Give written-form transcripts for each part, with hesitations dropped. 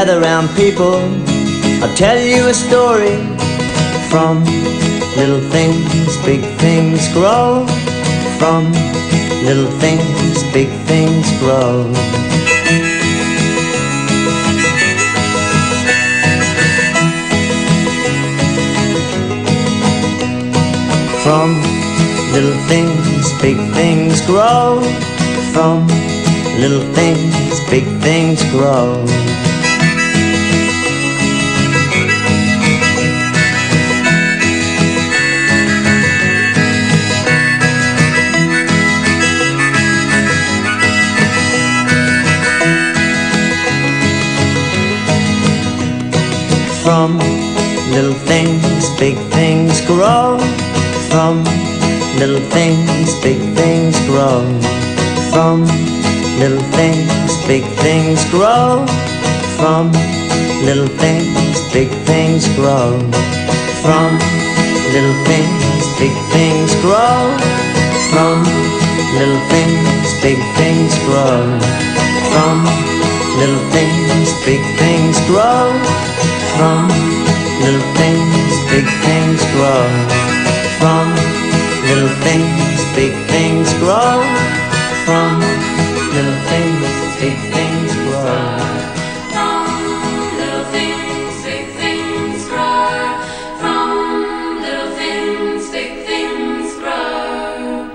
gather round people, I'll tell you a story. From little things, big things grow. From little things, big things grow. From little things, big things grow. From little things, big things grow. From little things, big things grow. From little things, big things grow. From little things, big things grow. From little things, big things grow. From little things, big things grow. From little things, big things grow. From little things, big things grow. From little things, big things grow. From little things, big things grow. From little things, big things grow. From little things, big things grow. From little things, big things grow.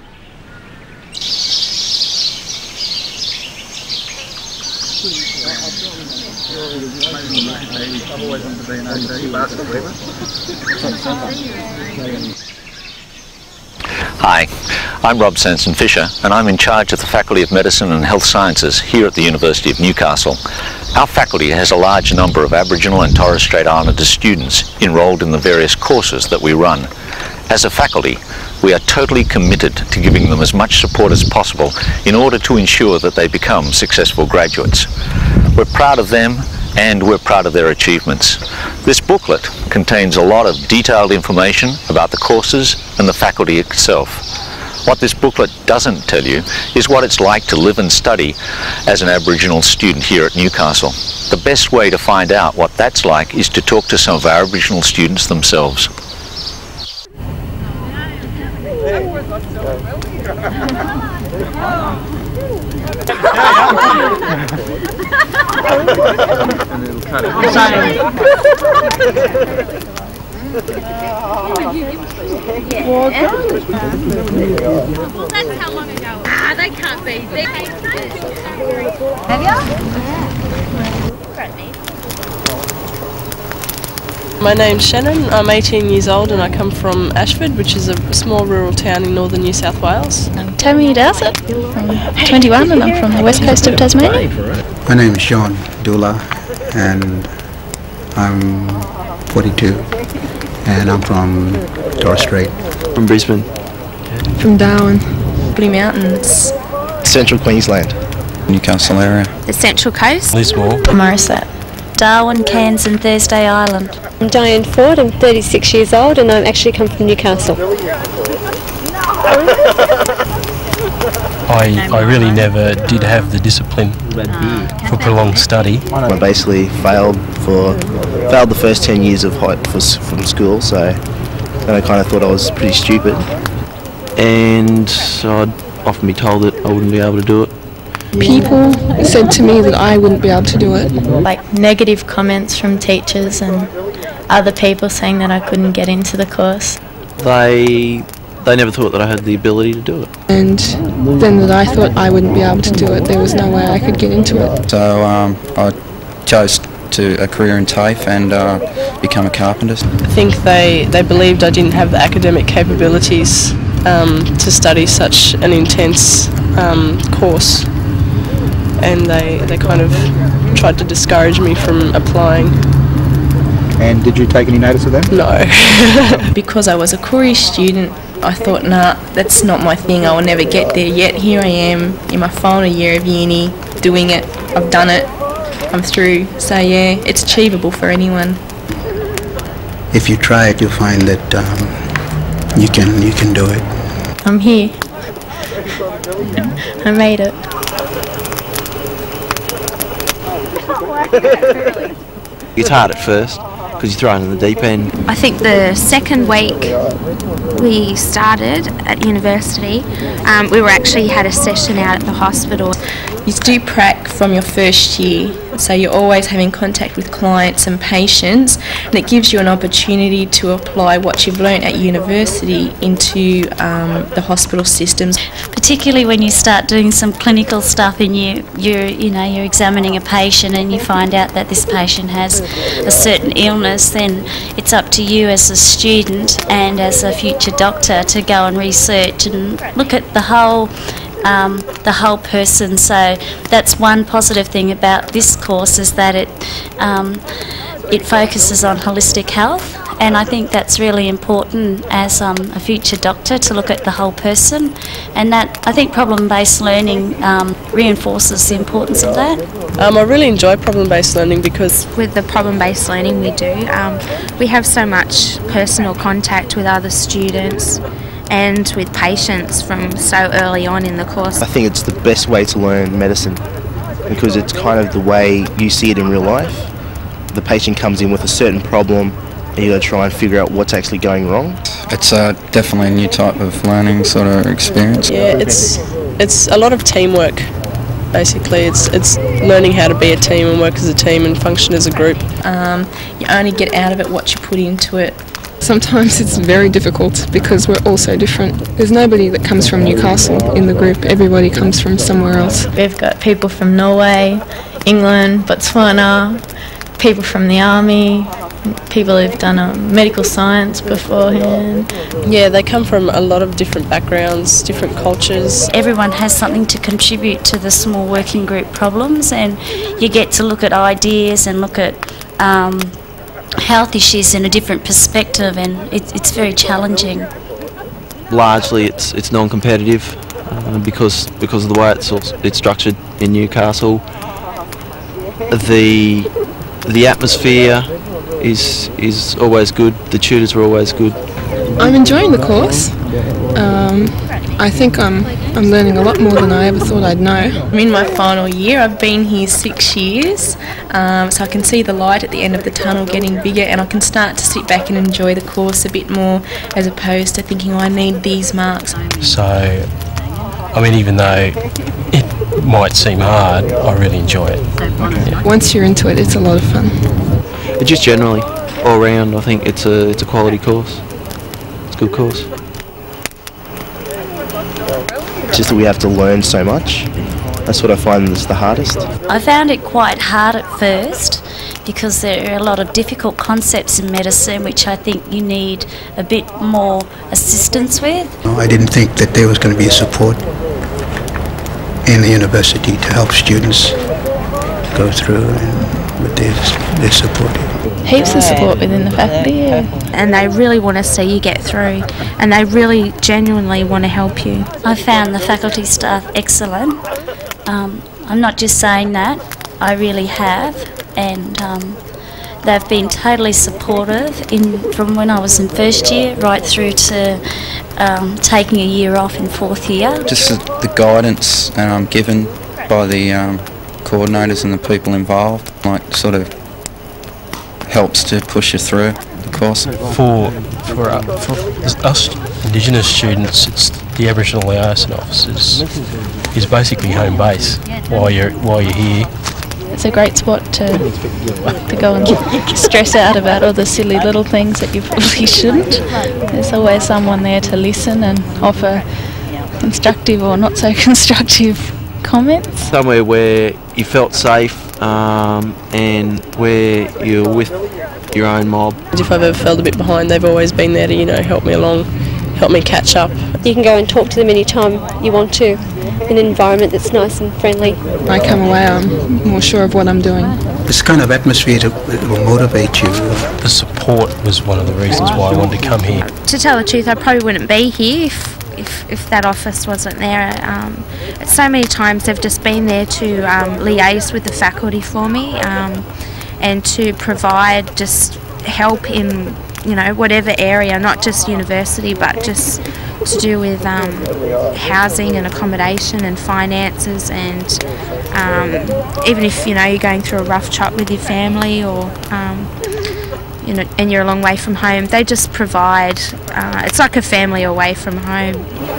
Hi, I'm Rob Sanson-Fisher and I'm in charge of the Faculty of Medicine and Health Sciences here at the University of Newcastle. Our faculty has a large number of Aboriginal and Torres Strait Islander students enrolled in the various courses that we run. As a faculty, we are totally committed to giving them as much support as possible in order to ensure that they become successful graduates. We're proud of them and we're proud of their achievements. This booklet contains a lot of detailed information about the courses and the faculty itself. What this booklet doesn't tell you is what it's like to live and study as an Aboriginal student here at Newcastle. The best way to find out what that's like is to talk to some of our Aboriginal students themselves. Well, that's how long ago. They can't be. Have you? My name's Shannon, I'm 18 years old and I come from Ashford, which is a small rural town in northern New South Wales. I'm Tammy Dowsett, I'm 21 and I'm from the west coast of Tasmania. My name is Sean Dula and I'm 42 and I'm from Torres Strait. From Brisbane. From Darwin. Blue Mountains. Central Queensland. Newcastle area. The Central Coast. Lismore. Morisset. Darwin, Cairns and Thursday Island. I'm Diane Ford, I'm 36 years old and I actually come from Newcastle. I really never did have the discipline for prolonged study. I basically failed the first 10 years of from school, so I kind of thought I was pretty stupid. And so I'd often be told that I wouldn't be able to do it. People said to me that I wouldn't be able to do it. Like negative comments from teachers and other people saying that I couldn't get into the course. They never thought that I had the ability to do it. And then that I thought I wouldn't be able to do it. There was no way I could get into it. So I chose a career in TAFE and become a carpenter. I think they believed I didn't have the academic capabilities to study such an intense course, and they kind of tried to discourage me from applying. And did you take any notice of that? No. Because I was a Koori student, I thought, nah, that's not my thing, I will never get there. Yet here I am in my final year of uni, doing it, I've done it, I'm through. So yeah, it's achievable for anyone. If you try it, you'll find that you can do it. I'm here. I made it. It's hard at first because you're thrown in the deep end. I think the second week we started at university, we were actually had a session out at the hospital. You do prac from your first year, so you're always having contact with clients and patients, and it gives you an opportunity to apply what you've learnt at university into the hospital systems. Particularly when you start doing some clinical stuff and you're examining a patient and you find out that this patient has a certain illness, then it's up to you as a student and as a future doctor to go and research and look at the whole person. So that's one positive thing about this course, is that it focuses on holistic health, and I think that's really important as a future doctor, to look at the whole person, and that I think problem-based learning reinforces the importance of that. I really enjoy problem-based learning because with the problem-based learning we do, we have so much personal contact with other students and with patients from so early on in the course. I think it's the best way to learn medicine because it's kind of the way you see it in real life. The patient comes in with a certain problem and you got to try and figure out what's actually going wrong. It's definitely a new type of learning sort of experience. Yeah, it's a lot of teamwork. Basically, it's learning how to be a team and work as a team and function as a group. You only get out of it what you put into it. Sometimes it's very difficult because we're all so different. There's nobody that comes from Newcastle in the group. Everybody comes from somewhere else. We've got people from Norway, England, Botswana, people from the army, people who've done medical science beforehand. Yeah, they come from a lot of different backgrounds, different cultures. Everyone has something to contribute to the small working group problems, and you get to look at ideas and look at health issues in a different perspective, and it's very challenging. Largely it's non-competitive because of the way it's structured in Newcastle. The atmosphere is always good, the tutors are always good. I'm enjoying the course. I think I'm learning a lot more than I ever thought I'd know. I'm in my final year. I've been here 6 years, so I can see the light at the end of the tunnel getting bigger, and I can start to sit back and enjoy the course a bit more, as opposed to thinking, oh, I need these marks. So, I mean, even though it might seem hard, I really enjoy it. Yeah. Once you're into it, it's a lot of fun. Just generally, all round, I think it's a quality course. It's a good course. Just that we have to learn so much. That's what I find is the hardest. I found it quite hard at first because there are a lot of difficult concepts in medicine which I think you need a bit more assistance with. I didn't think that there was going to be a support in the university to help students go through and with their support. Heaps of support within the faculty, yeah. And they really want to see you get through, and they really genuinely want to help you. I found the faculty staff excellent. I'm not just saying that, I really have, and they've been totally supportive from when I was in first year right through to taking a year off in fourth year. Just the guidance given by the coordinators and the people involved, like sort of helps to push you through the course. For us Indigenous students, it's the Aboriginal Liason office is basically home base while you're here. It's a great spot to go and stress out about all the silly little things that you probably shouldn't. There's always someone there to listen and offer constructive or not so constructive comments. Somewhere where you felt safe and where you're with your own mob. If I've ever felt a bit behind, they've always been there to, help me along, help me catch up. You can go and talk to them anytime you want to, in an environment that's nice and friendly. I come away, I'm more sure of what I'm doing. This kind of atmosphere that will motivate you. The support was one of the reasons why I wanted to come here. To tell the truth, I probably wouldn't be here if that office wasn't there. So many times they've just been there to liaise with the faculty for me and to provide just help in whatever area, not just university but just to do with housing and accommodation and finances, and even if you're going through a rough chat with your family, or and you're a long way from home, they just provide. It's like a family away from home.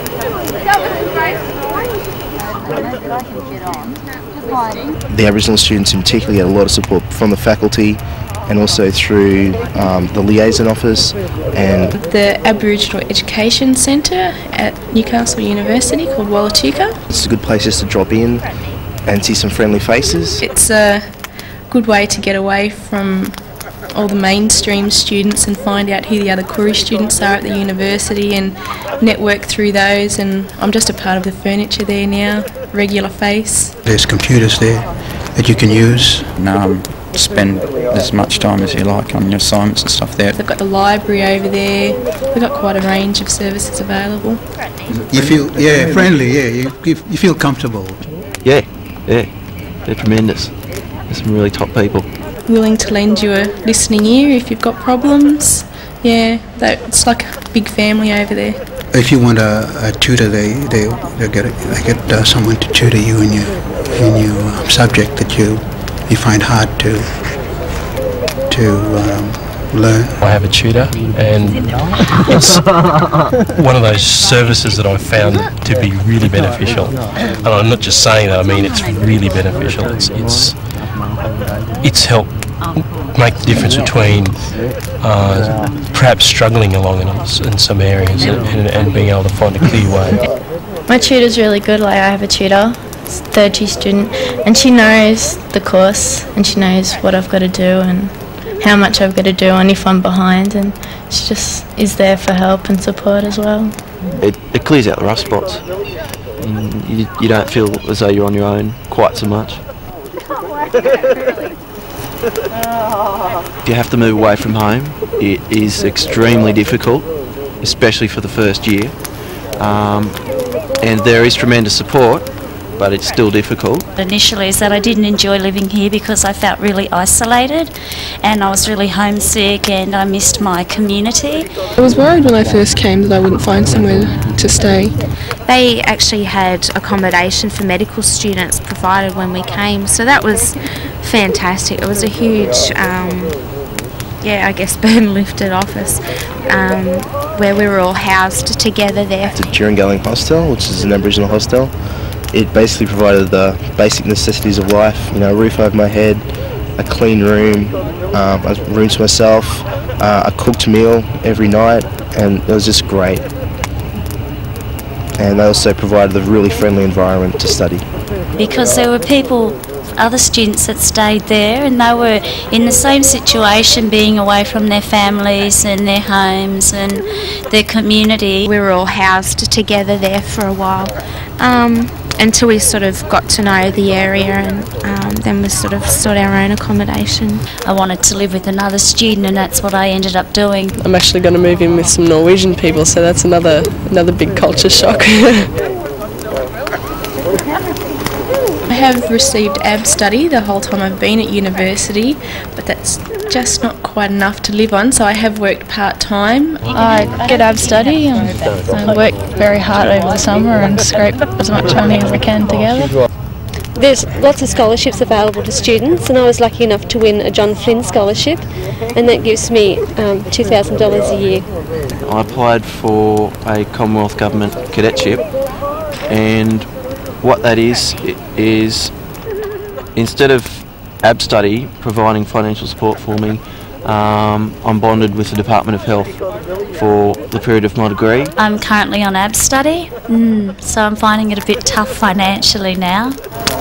The Aboriginal students in particular get a lot of support from the faculty, and also through the Liason office and the Aboriginal Education Centre at Newcastle University called Wallatuka. It's a good place just to drop in and see some friendly faces. It's a good way to get away from all the mainstream students and find out who the other Koori students are at the university and network through those, and I'm just a part of the furniture there now, regular face. There's computers there that you can use. Spend as much time as you like on your assignments and stuff there. They've got the library over there. We've got quite a range of services available. You feel, friendly, you feel comfortable. Yeah, they're tremendous. They're some really top people. Willing to lend you a listening ear if you've got problems. Yeah, it's like a big family over there. If you want a tutor, they get someone to tutor you in your subject that you find hard to learn. I have a tutor, and it's one of those services that I've found to be really beneficial. And I'm not just saying that; I mean it's really beneficial. It's helped make the difference between perhaps struggling along in some areas and being able to find a clear way. My tutor's really good. Like, I have a tutor, third year student, and she knows the course and she knows what I've got to do and how much I've got to do and if I'm behind, and she just is there for help and support as well. It clears out the rough spots. You don't feel as though you're on your own quite so much. You have to move away from home. It is extremely difficult, especially for the first year, and there is tremendous support, but it's still difficult. Initially is that I didn't enjoy living here because I felt really isolated and I was really homesick and I missed my community. I was worried when I first came that I wouldn't find somewhere to stay. They actually had accommodation for medical students provided when we came, so that was fantastic. It was a huge, I guess, Byrne lifted office, where we were all housed together there. The Turingalling Hostel, which is an Aboriginal hostel, it basically provided the basic necessities of life, a roof over my head, a clean room, a room to myself, a cooked meal every night, and it was just great. And they also provided a really friendly environment to study. Because there were other students that stayed there, and they were in the same situation, being away from their families and their homes and their community. We were all housed together there for a while, until we sort of got to know the area, and then we sort of sought our own accommodation. I wanted to live with another student, and that's what I ended up doing. I'm actually going to move in with some Norwegian people, so that's another big culture shock. I have received AB study the whole time I've been at university, but that's just not quite enough to live on, so I have worked part-time. I get AB study and I work very hard over the summer and scrape as much money as I can together. There's lots of scholarships available to students, and I was lucky enough to win a John Flynn scholarship, and that gives me $2,000 a year. I applied for a Commonwealth Government cadetship, and what that is instead of AB study providing financial support for me, I'm bonded with the Department of Health for the period of my degree. I'm currently on AB study, so I'm finding it a bit tough financially now.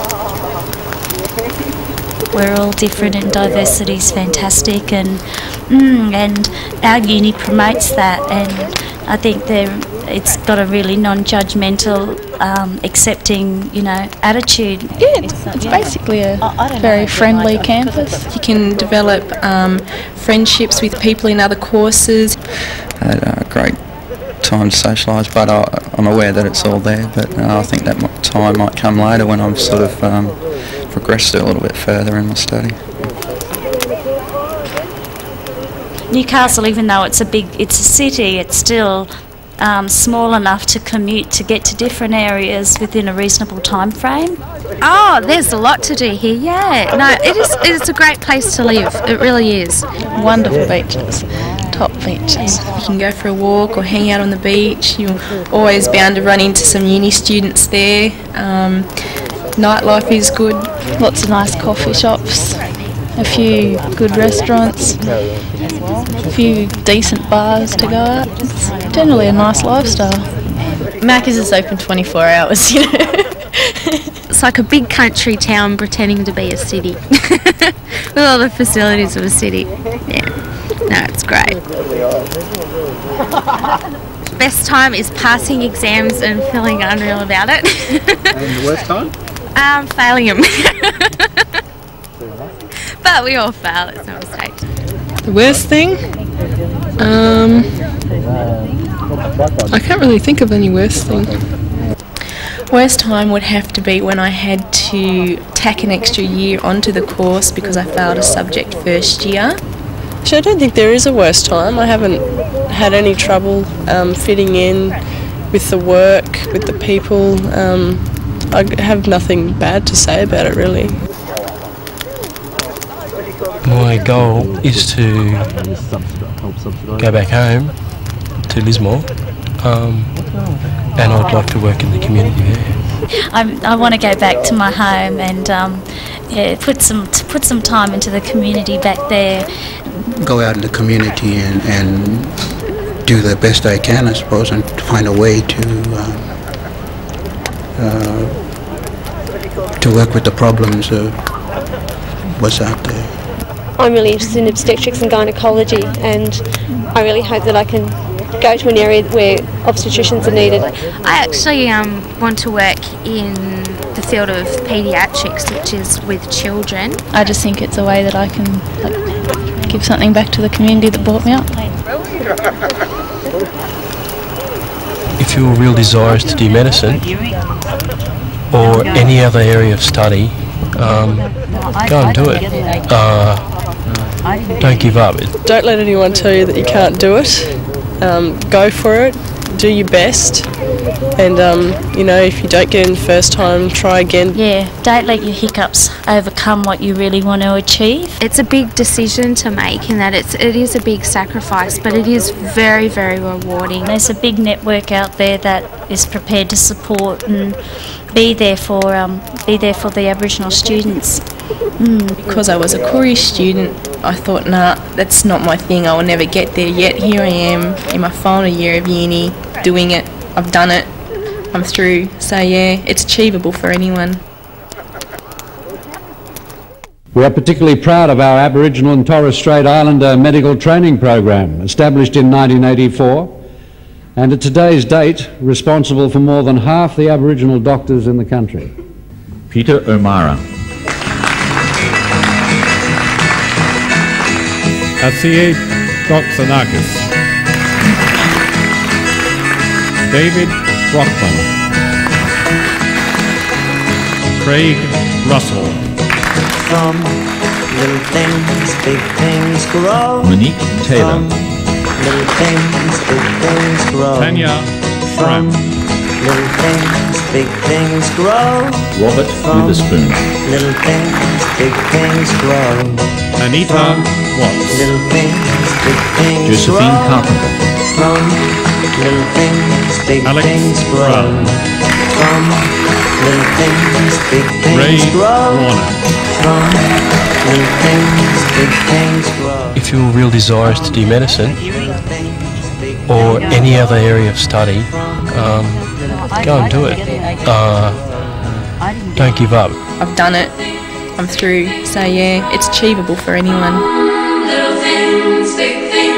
We're all different and diversity is fantastic, and our uni promotes that, and I think it's got a really non-judgmental, accepting, attitude. Yeah, it's basically a very friendly campus. You can develop friendships with people in other courses. I had a great time to socialise, but I'm aware that it's all there, but I think that time might come later when I've sort of progressed a little bit further in my study. Newcastle, even though it's a city, it's still small enough to commute to get to different areas within a reasonable time frame? Oh, there's a lot to do here, yeah. No, it's a great place to live. It really is. Wonderful beaches, top beaches. You can go for a walk or hang out on the beach. You're always bound to run into some uni students there. Nightlife is good. Lots of nice coffee shops, a few good restaurants, a few decent bars to go at. It's generally a nice lifestyle. Macca's is open 24 hours, you know. It's like a big country town pretending to be a city with all the facilities of a city. Yeah, no, it's great. Best time is passing exams and feeling unreal about it. And the worst time? Failing them. But we all fail, it's no mistake. The worst thing? I can't really think of any worst thing. Worst time would have to be when I had to tack an extra year onto the course because I failed a subject first year. Actually, I don't think there is a worst time. I haven't had any trouble fitting in with the work, with the people. I have nothing bad to say about it, really. My goal is to go back home to Lismore, and I'd like to work in the community there. I want to go back to my home and put some time into the community back there. Go out in the community and do the best I can, I suppose, and find a way to work with the problems of what's out there. I'm really interested in obstetrics and gynecology, and I really hope that I can go to an area where obstetricians are needed. I actually want to work in the field of paediatrics, which is with children. I just think it's a way that I can give something back to the community that brought me up. If your real desire is to do medicine or any other area of study, go and do it. Don't give up. Don't let anyone tell you that you can't do it. Go for it, do your best, and you know, if you don't get in the first time, try again. Yeah, don't let your hiccups overcome what you really want to achieve. It's a big decision to make, in that it is a big sacrifice, but it is very, very rewarding. There's a big network out there that is prepared to support and be there for the Aboriginal students. Because I was a Koori student, I thought, nah, that's not my thing, I will never get there, yet here I am in my final year of uni, doing it, I've done it, I'm through, so yeah, it's achievable for anyone. We are particularly proud of our Aboriginal and Torres Strait Islander medical training program, established in 1984, and at today's date, responsible for more than half the Aboriginal doctors in the country. Peter O'Mara. Asiye Doxanakis. David Brockman. Craig Russell. From little things, big things grow. Monique Taylor. From little things, big things grow. Tanya From little things, big things grow. Robert Witherspoon. Little things, big things grow. Anita Watts. Little things, big things Josephine grow. Carpenter. From little things, big Alex things grow. Brown. From little things, big things Ray grow. Warner. From little things, big things grow. If your real desire is to do medicine or any other area of study, go and do it. Don't give up. I've done it, I'm through, so yeah, it's achievable for anyone. Little things, big things.